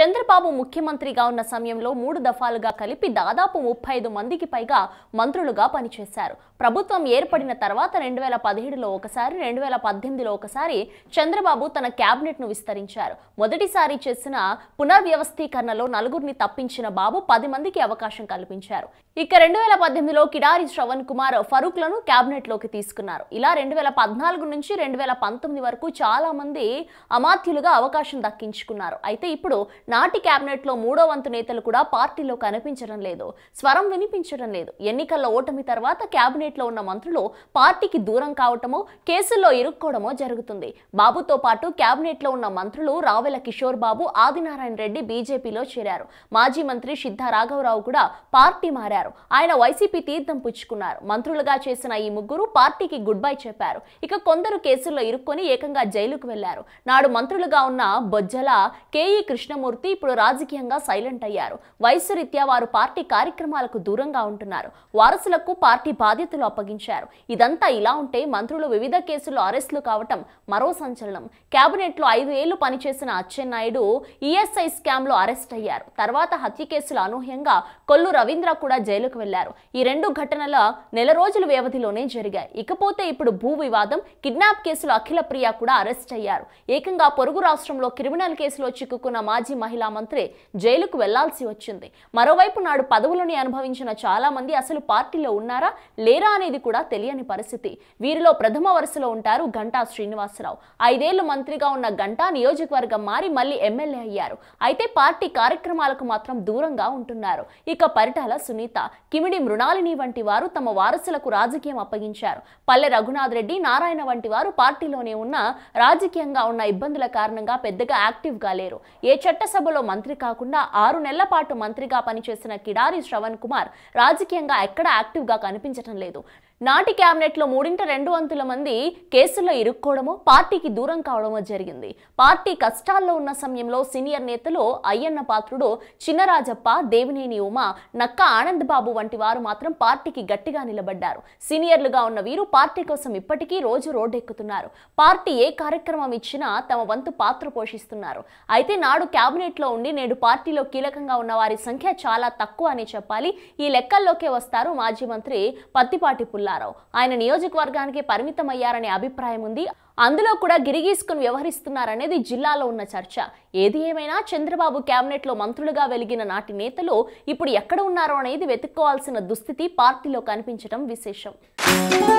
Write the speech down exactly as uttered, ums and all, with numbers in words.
చంద్రబాబు ముఖ్యమంత్రిగా ఉన్న సమయంలో మూడు దఫాలుగా కలిపి దాదాపు ముప్పై ఐదు మందికి పైగా మంత్రులుగా పనిచేశారు. ప్రభుత్వం ఏర్పడిన తర్వాత రెండు వేల పదిహేడులో ఒకసారి, రెండు వేల పద్దెనిమిదిలో ఒకసారి చంద్రబాబు తన క్యాబినెట్ ను విస్తరించారు. మొదటిసారి చేసిన పునర్వ్యవస్థీకరణలో నలుగురిని తప్పించిన బాబు పది మందికి అవకాశం కల్పించారు. ఇక రెండు వేల పద్దెనిమిదిలో కిడారి శ్రవణ్ కుమార్, ఫరూక్ లను క్యాబినెట్ లోకి తీసుకున్నారు. ఇలా రెండు వేల పద్నాలుగు నుంచి రెండు వేల పంతొమ్మిది వరకు చాలా మంది అమాత్యులుగా అవకాశం దక్కించుకున్నారు. అయితే ఇప్పుడు నాటి క్యాబినెట్ లో మూడో వంతు నేతలు కూడా పార్టీలో కనిపించడం లేదు, స్వరం వినిపించడం లేదు. ఎన్నికల్లో ఓటమి తర్వాత క్యాబినెట్ లో ఉన్న మంత్రులు పార్టీకి దూరం కావటమో, కేసుల్లో ఇరుక్కోవడమో జరుగుతుంది. బాబుతో పాటు క్యాబినెట్ లో ఉన్న మంత్రులు రావెల కిషోర్ బాబు, ఆదినారాయణ రెడ్డి బీజేపీలో చేరారు. మాజీ మంత్రి సిద్ధ రాఘవరావు కూడా పార్టీ మారారు. ఆయన వైసీపీ తీర్థం పుచ్చుకున్నారు. మంత్రులుగా చేసిన ఈ ముగ్గురు పార్టీకి గుడ్ బై చెప్పారు. ఇక కొందరు కేసుల్లో ఇరుక్కొని ఏకంగా జైలుకు వెళ్లారు. నాడు మంత్రులుగా ఉన్న బొజ్జల, కేఈ కృష్ణమూర్తి ఇప్పుడు రాజకీయంగా సైలెంట్ అయ్యారు. వయసు రీత్యా వారు పార్టీ కార్యక్రమాలకు దూరంగా ఉంటున్నారు. వారసులకు పార్టీ బాధ్యతలు అప్పగించారు. ఇదంతా ఇలా ఉంటే మంత్రులు వివిధ కేసుల్లో అరెస్టులు కావటం మరో సంచలనం. కేబినెట్ లో ఐదు ఏళ్లు పనిచేసిన అచ్చెన్నాయుడు ఈఎస్ఐ స్కామ్ లో అరెస్ట్ అయ్యారు. తర్వాత హత్య కేసుల అనూహ్యంగా కొల్లు రవీంద్ర కూడా జైలుకు వెళ్లారు. ఈ రెండు ఘటనల నెల రోజుల వ్యవధిలోనే జరిగాయి. ఇకపోతే ఇప్పుడు భూ వివాదం, కిడ్నాప్ కేసులో అఖిల ప్రియ కూడా అరెస్ట్ అయ్యారు. ఏకంగా పొరుగు రాష్ట్రంలో క్రిమినల్ కేసులో చిక్కుకున్న మాజీ మహిళా మంత్రి జైలుకు వెళ్లాల్సి వచ్చింది. మరోవైపు నాడు పదవులని అనుభవించిన చాలా మంది అసలు పార్టీలో ఉన్నారా లేరా అనేది కూడా తెలియని పరిస్థితి. వీరిలో ప్రథమ వరుసలో ఉంటారు గంటా శ్రీనివాసరావు. ఐదేళ్లు మంత్రిగా ఉన్న గంటా నియోజకవర్గం మారి మళ్లీ ఎమ్మెల్యే అయ్యారు. అయితే పార్టీ కార్యక్రమాలకు మాత్రం దూరంగా ఉంటున్నారు. ఇక పరిటాల సునీత, కిమిడి మృణాలిని వంటి వారు తమ వారసులకు రాజకీయం అప్పగించారు. పల్లె రఘునాథ్ రెడ్డి, నారాయణ వంటి వారు పార్టీలోనే ఉన్న రాజకీయంగా ఉన్న ఇబ్బందుల కారణంగా పెద్దగా యాక్టివ్ గా లేరు. ఏ చట్టసభలో మంత్రి కాకుండా ఆరు నెలల పాటు మంత్రిగా పనిచేసిన కిడారి శ్రవణ్ కుమార్ రాజకీయంగా ఎక్కడ యాక్టివ్ గా కనిపించడం లేదు. నాటి క్యాబినెట్ లో మూడింట రెండు వంతుల మంది కేసుల్లో ఇరుక్కోవడమో, పార్టీకి దూరం కావడమో జరిగింది. పార్టీ కష్టాల్లో ఉన్న సమయంలో సీనియర్ నేతలు అయ్యన్న పాత్రుడు, చిన్నరాజప్ప, దేవినేని ఉమా, నక్క ఆనంద్ బాబు వంటి వారు మాత్రం పార్టీకి గట్టిగా నిలబడ్డారు. సీనియర్లుగా ఉన్న వీరు పార్టీ కోసం ఇప్పటికీ రోజు రోడ్డెక్కుతున్నారు. పార్టీ ఏ కార్యక్రమం ఇచ్చినా తమ వంతు పాత్ర పోషిస్తున్నారు. అయితే నాడు క్యాబినెట్ లో ఉండి నేడు పార్టీలో కీలకంగా ఉన్న వారి సంఖ్య చాలా తక్కువ అని చెప్పాలి. ఈ లెక్కల్లోకే వస్తారు మాజీ మంత్రి పత్తిపాటి పుల్లారావు. ఆయన నియోజకవర్గానికి పరిమితమయ్యారనే అభిప్రాయం ఉంది. అందులో కూడా గిరిగీసుకుని వ్యవహరిస్తున్నారనేది జిల్లాలో ఉన్న చర్చ. ఏది ఏమైనా చంద్రబాబు క్యాబినెట్ లో మంత్రులుగా వెలిగిన నాటి నేతలు ఇప్పుడు ఎక్కడ ఉన్నారో అనేది వెతుక్కోవాల్సిన దుస్థితి పార్టీలో కనిపించడం విశేషం.